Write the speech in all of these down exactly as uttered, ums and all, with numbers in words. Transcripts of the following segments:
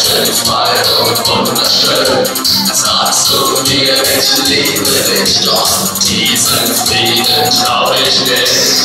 Seiten frei und wunderschön. Sagst du mir, ich liebe dich, doch diesen Frieden trau ich nicht.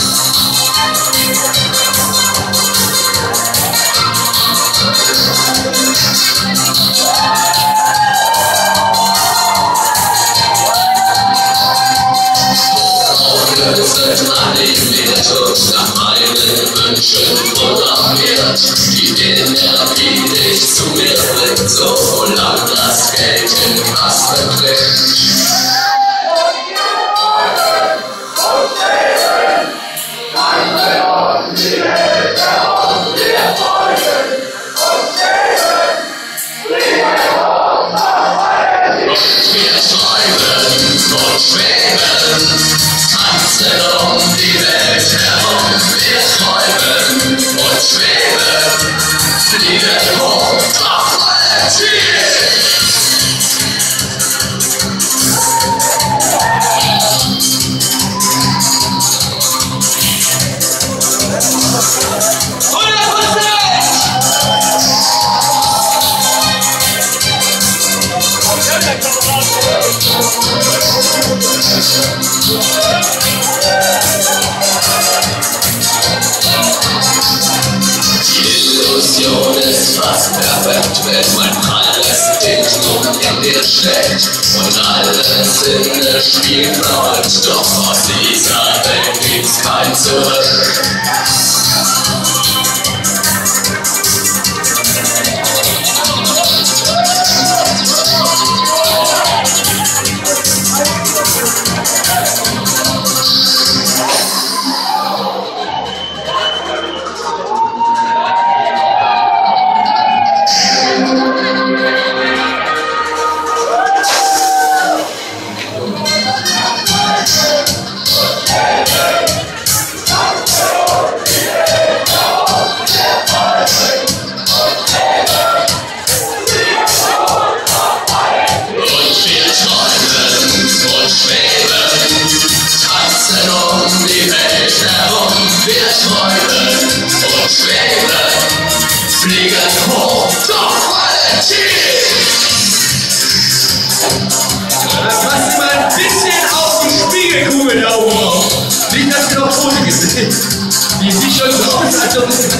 Sind animiert und nach meinen Wünschen programmiert. Die Energie dich zu mir bringt, solange das Geld in Kasten bringt. Um die Welt herum, wir träumen und schweben, fliegen hoch auf alle Ziele. Illusion ist fast perfekt, wenn mein alles dich nun in dir steckt und alle Sinne spielen verrückt, doch aus dieser Welt gibt's kein Zurück. Wir träumen und schweben, fliegen hoch auf alle Ziele. Passt mal ein bisschen auf die Spiegelkugel da oben auf. Nicht, dass ihr noch Tote gesehen. Die sieht schon so aus, als ob es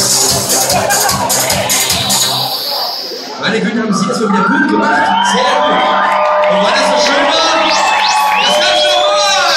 meine Güte, haben Sie das mal wieder gut gemacht. Sehr gut. Und weil das so schön war, das ganz normal.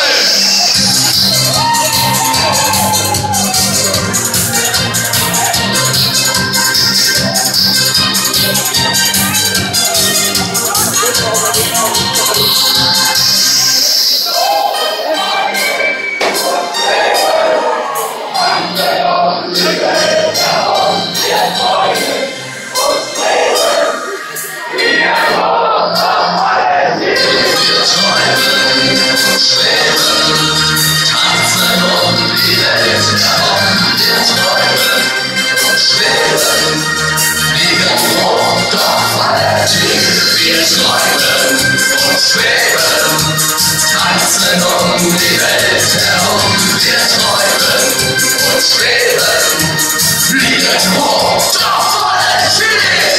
Wir träumen und schweben, tanzen um die Welt herum. Wir träumen und schweben, fliegen hoch auf alle Ziele.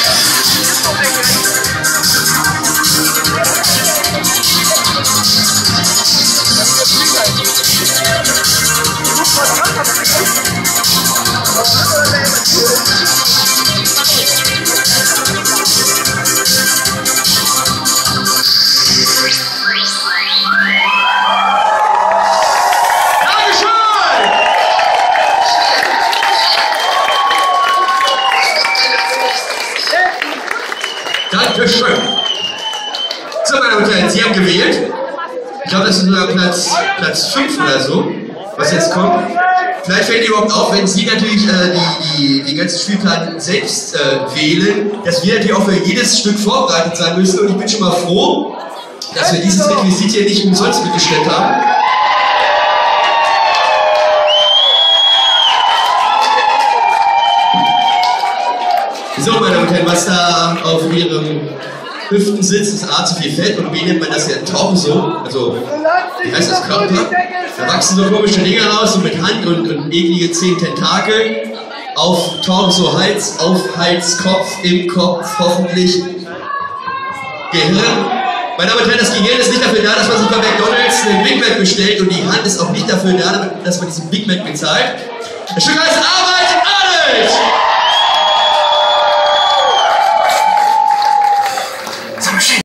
Dankeschön. So, meine Damen und Herren, Sie haben gewählt. Ich glaube, das ist nur Platz, Platz fünf oder so, was jetzt kommt. Vielleicht fällt Ihnen überhaupt auf, wenn Sie natürlich äh, die, die, die ganzen Spielplatten selbst äh, wählen, dass wir natürlich auch für jedes Stück vorbereitet sein müssen. Und ich bin schon mal froh, dass wir dieses Requisit hier nicht umsonst mitgestellt haben. So, meine Damen und Herren, was da auf Ihrem Hüften sitzt, ist A, zu viel Fett, und B, nennt man das ja Torso, also, wie heißt das, Körper? Da wachsen so komische Dinger raus, so mit Hand und, und eklige zehn Tentakel. auf Torso, Hals, auf Hals, Kopf, im Kopf, hoffentlich Gehirn. Meine Damen und Herren, das Gehirn ist nicht dafür da, dass man sich bei McDonalds einen Big Mac bestellt und die Hand ist auch nicht dafür da, dass man diesen Big Mac bezahlt. Das Stück heißt Arbeit, Adelt!